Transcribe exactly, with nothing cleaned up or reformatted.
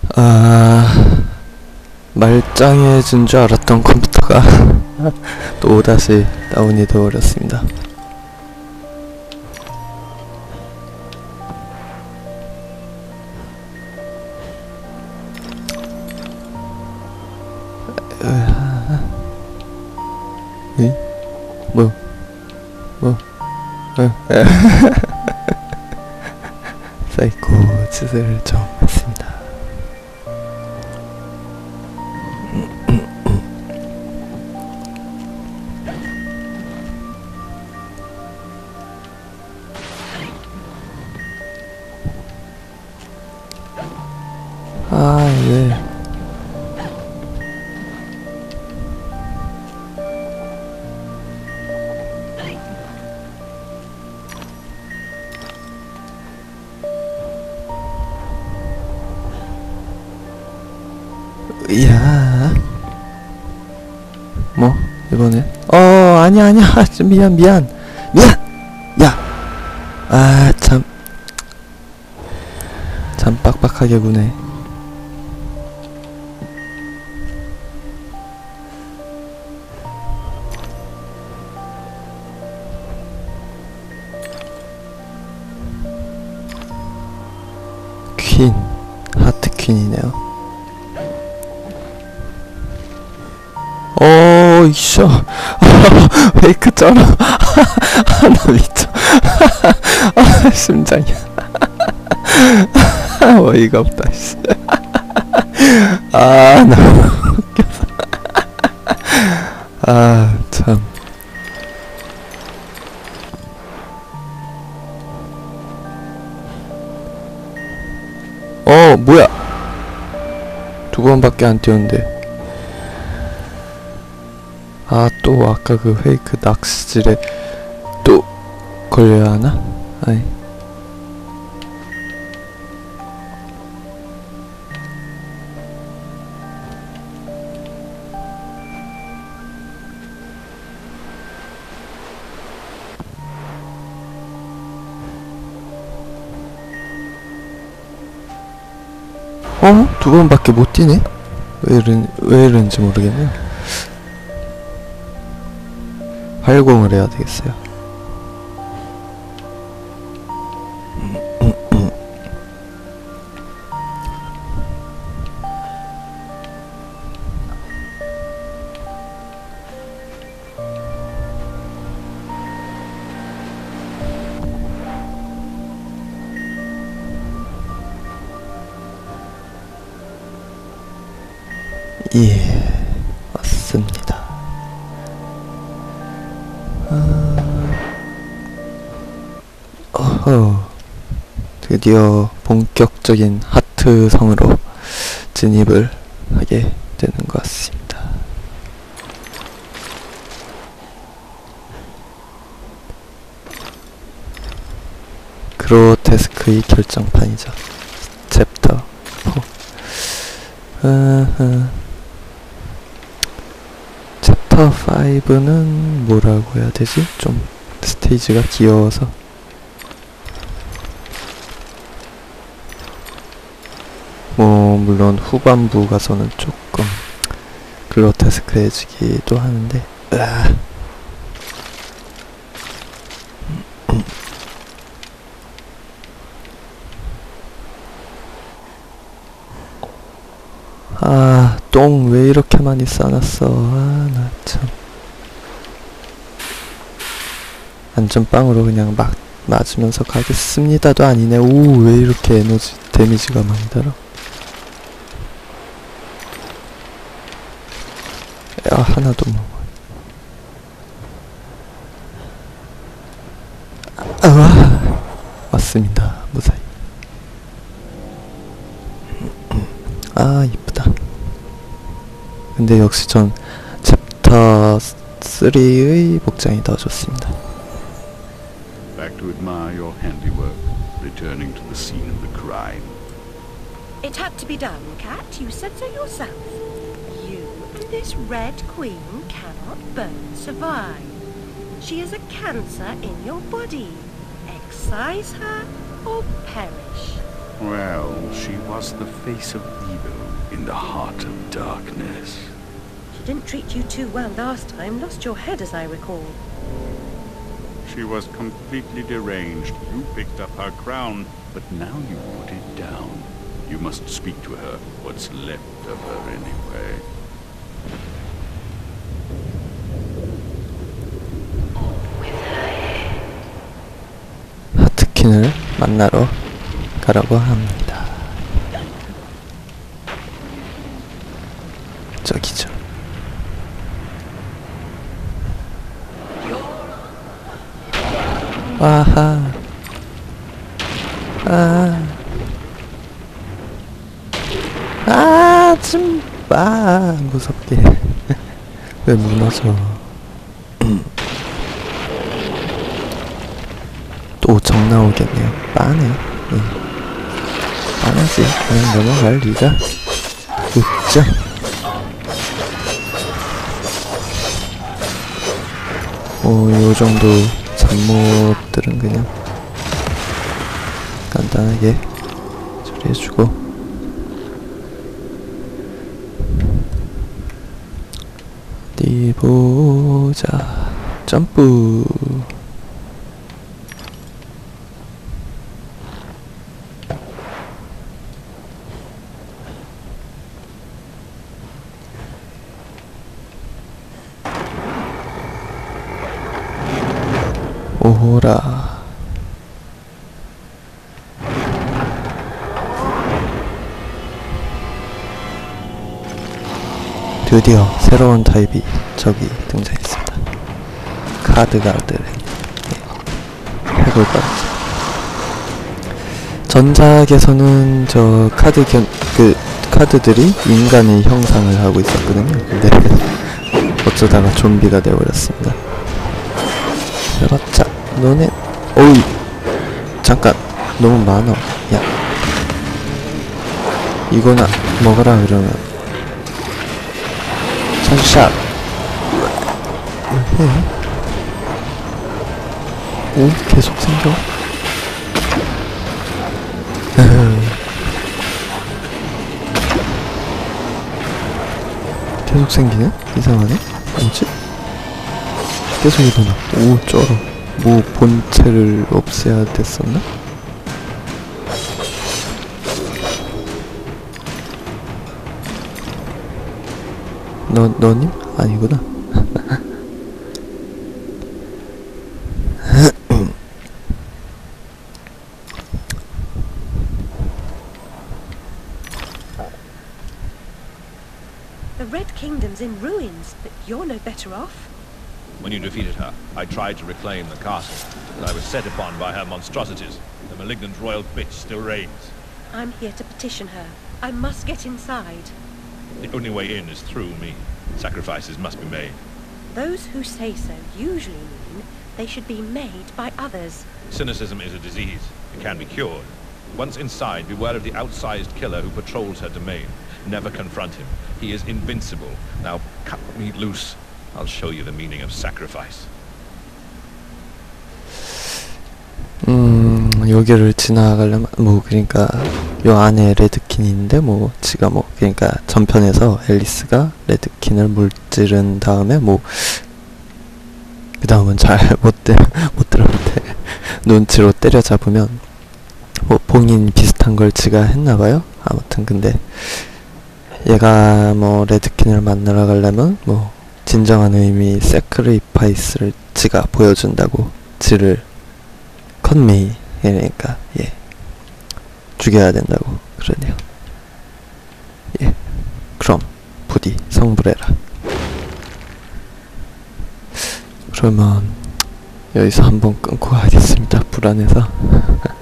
아... 말짱해진 줄 알았던 컴퓨터가 또다시 다운이 되어버렸습니다. 에? 뭐? 뭐? 사이코 짓을 좀 했습니다. 아, 예. 이야. 뭐 이번에 어 아니야 아니야 미안 미안 미안 야 아 참 참 빡빡하게 구네. 퀸 하트 퀸이네요. 어, 이쇼. 페이크 쩔어. 나 미쳐. 아, 심장이. 어이가 없다, 씨. 아, 너무 웃겨서. 아, 참. 어, 뭐야. 두 번밖에 안 뛰었는데. 아, 또 아까 그 페이크 낚시질에 또 걸려야 하나? 아이. 어? 두 번밖에 못 뛰네? 왜 이런, 왜 이런지 모르겠네. 활공을 해야 되겠어요. 예, 맞습니다. 어허, 드디어 본격적인 하트 성으로 진입을 하게 되는 것 같습니다. 그로테스크의 결정판이죠. 챕터 사. 어허. 챕터 오는 뭐라고 해야 되지? 좀 스테이지가 귀여워서. 뭐 물론 후반부 가서는 조금 그로테스크해지기도 하는데 으아. 아, 똥 왜 이렇게 많이 싸놨어. 아, 나 참. 안전빵으로 그냥 막 맞으면서 가겠습니다도 아니네. 오, 왜 이렇게 에너지 데미지가 많이 달아. 야, 하나도 뭐. 아, 왔습니다. 무사히. 아, 이쁘다. 근데 역시 전 챕터 삼의 복장이 더 좋습니다. Back to admire your handiwork, returning to the scene of the crime. It had to be done, Cat. You said so yourself. You and this Red Queen cannot both survive. She is a cancer in your body. Excise her or perish. Well, she was the face of evil in the heart of darkness. She didn't treat you too well last time. Lost your head, as I recall. She was completely deranged. You picked up her crown, but now you put it down. You must speak to her. What's left of her, anyway. 하트킨을 만나러 가라고 합니다. 저기죠. 아하. 아. 아, 좀, 아, 무섭게. 왜 무너져. 또 정 나오겠네요. 빠네. 예. 빠나지. 그냥 넘어갈 리가 없죠. 오, 요 정도 잡몹들은 그냥 간단하게 처리해주고. 어디 보자. 점프. 오호라. 드디어 새로운 타입이 저기 등장했습니다. 카드 가드를 해볼 뻔했죠. 전작에서는 저 카드 견, 그 카드들이 인간의 형상을 하고 있었거든요. 근데 어쩌다가 좀비가 되어버렸습니다. 그렇자 너네 어이 잠깐 너무 많아. 야 이거나 먹어라. 그러면 천샷. 왜 해? 오 계속 생겨. 계속 생기네? 이상하네? 뭐지? 계속 일어나. 오 쩔어. 뭐 본체를 없애야 됐었나? 너, 너님? 아니구나. The Red Kingdom's in ruins, but you're no better off. When you defeated her, I tried to reclaim the castle, but I was set upon by her monstrosities. The malignant royal bitch still reigns. I'm here to petition her. I must get inside. The only way in is through me. Sacrifices must be made. Those who say so usually mean they should be made by others. Cynicism is a disease. It can be cured. Once inside, beware of the outsized killer who patrols her domain. Never confront him. He is invincible. Now cut me loose. I'll show you the meaning of sacrifice. 음, 여기를 지나가려면 뭐 그러니까 요 안에 레드킨이 있는데 뭐 지가 뭐 그러니까 전편에서 앨리스가 레드킨을 물찌른 다음에 뭐 그 다음은 잘 못 못 들었는데 눈치로 때려잡으면 뭐 봉인 비슷한 걸 지가 했나봐요. 아무튼 근데 얘가 뭐 레드킨을 만나러 가려면 뭐 진정한 의미 세크리파이스를 지가 보여준다고 지를 컨메이 그러니까 예 죽여야 된다고 그러네요. 예 그럼 부디 성불해라. 그러면 여기서 한번 끊고 가겠습니다. 불안해서.